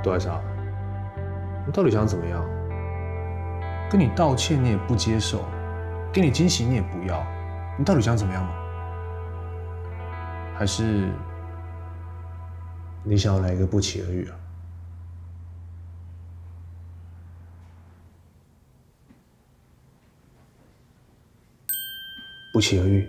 杜海莎，你到底想怎么样？跟你道歉你也不接受，给你惊喜你也不要，你到底想怎么样嘛？还是你想要来一个不期而遇啊？不期而遇。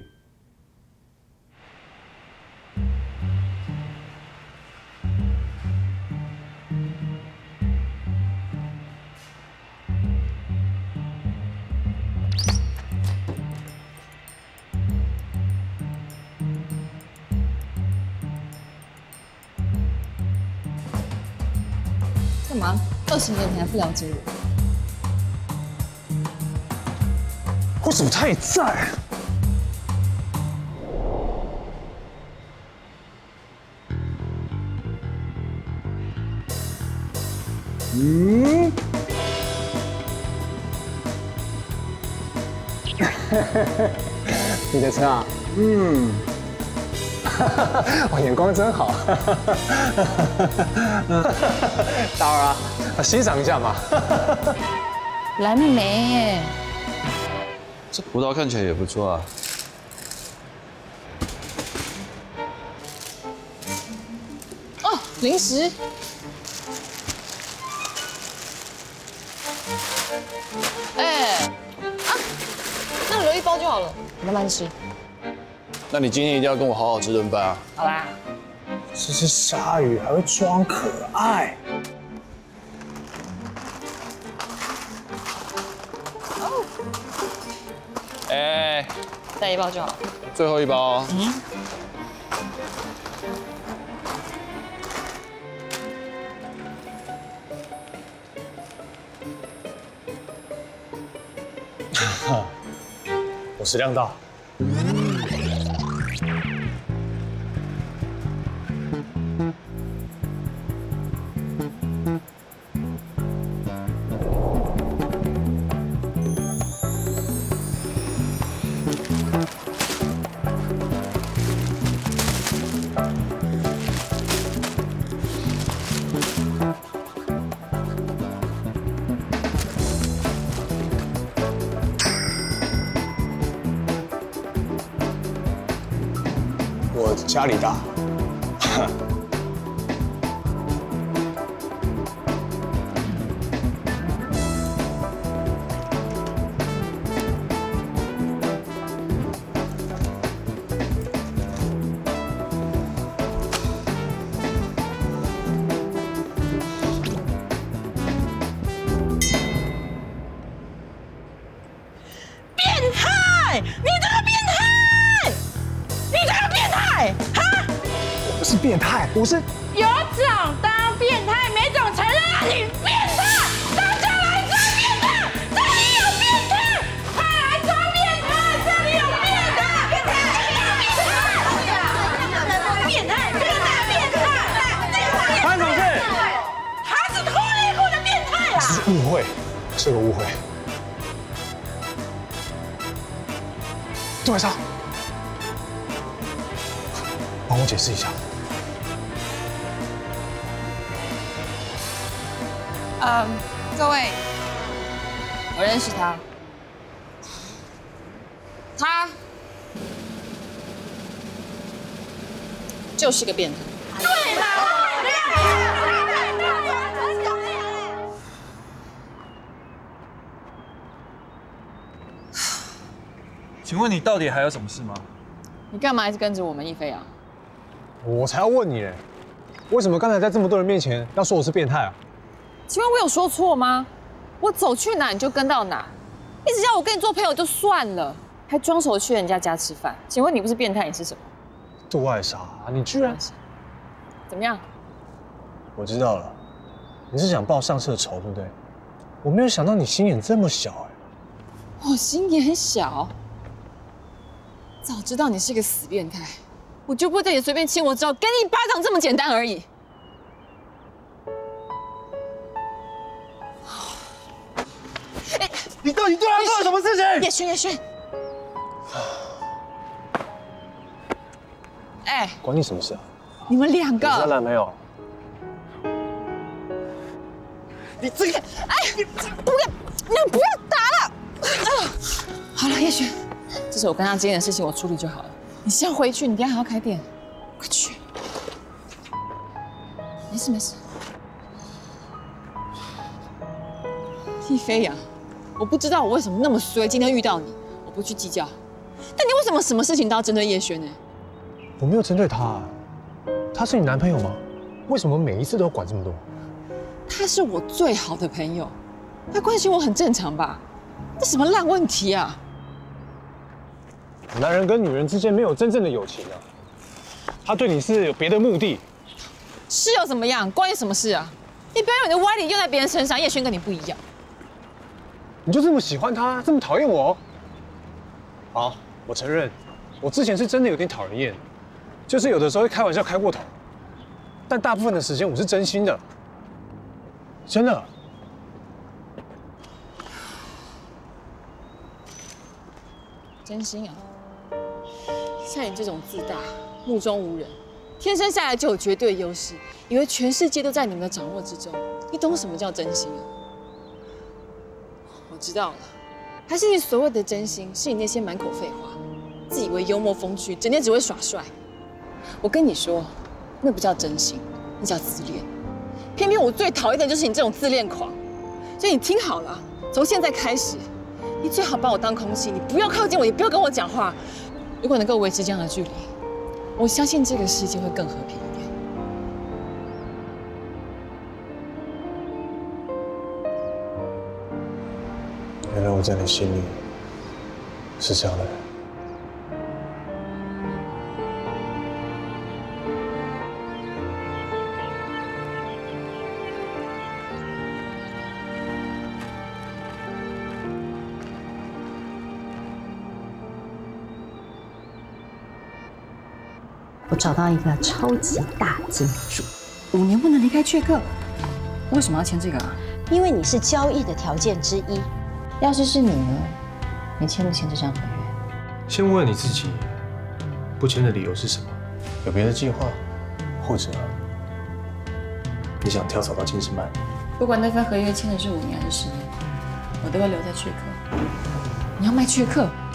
干嘛？20年你还不了解我？ 为什么他也在？嗯，你的车啊？嗯，哇，眼光真好。当然啊，欣赏一下嘛。 蓝莓耶， 这葡萄看起来也不错啊。 哦，零食。哎，啊，那留一包就好了，你慢慢吃。 那你今天一定要跟我好好吃顿饭啊！ 好啦。 这是鲨鱼，还会装可爱。 哎， 带一包就好。 最后一包哦。 我食量大。我家里大。我不是变态，我是有种当变态，没种承认啊！你变态，大家来抓变态，这里有变态，快来抓变态，这里有变态，变态，变态，这个大变态， 发生什么事？ 他是脱内裤的变态啊！ 是误会，是个误会。杜海莎，帮我解释一下。 各位，我认识他，他就是个变态。 对啦， 请问你到底还有什么事吗？ 你干嘛一直跟着我们一飞啊？ 我才要问你嘞，为什么刚才在这么多人面前要说我是变态啊？ 请问我有说错吗？我走去哪你就跟到哪，一直叫我跟你做朋友就算了，还装熟去人家家吃饭。请问你不是变态，你是什么？ 杜海莎，你居然…… 怎么样？ 我知道了，你是想报上次的仇，对不对？我没有想到你心眼这么小哎。 我心眼小，早知道你是个死变态，我就不会对你随便亲我之后给你一巴掌这么简单而已。 你到底对他做了什么事情？ 叶轩，叶轩，哎， 关你什么事啊？ 你们两你交个， 男朋友？ 你这个， 哎，不要打了！好了，叶璇，这是我跟他之间的事情，我处理就好了。你先回去，你等一下还要开店，快去。没事没事。丽菲呀，我不知道我为什么那么衰，今天遇到你，我不去计较。但你为什么什么事情都要针对叶璇呢？ 我没有针对他，他是你男朋友吗？为什么每一次都要管这么多？ 他是我最好的朋友，他关心我很正常吧？这什么烂问题啊！ 男人跟女人之间没有真正的友情啊，他对你是有别的目的。 是又怎么样？关你什么事啊？你不要用你的歪理用在别人身上。叶璇跟你不一样， 你就这么喜欢他，这么讨厌我？好，我承认，我之前是真的有点讨人厌，就是有的时候会开玩笑开过头，但大部分的时间我是真心的，真的。 真心啊！像你这种自大、目中无人，天生下来就有绝对优势，以为全世界都在你们的掌握之中，你懂什么叫真心啊？我知道了，还是你所谓的真心，是你那些满口废话，自以为幽默风趣，整天只会耍帅。我跟你说，那不叫真心，那叫自恋。偏偏我最讨厌的就是你这种自恋狂，所以你听好了，从现在开始。你最好把我当空气，你不要靠近我，也不要跟我讲话。如果能够维持这样的距离，我相信这个世界会更和平一点。 原来我在你心里是这样的人。 我找到一个超级大金主 5年不能离开雀客，为什么要签这个啊？ 因为你是交易的条件之一。 要是你呢？你签不签这张合约？ 先问问你自己，不签的理由是什么？有别的计划，或者你想跳槽到金士曼？ 不管那份合约签的是5年还是10年，我都会留在雀客。你要卖雀客？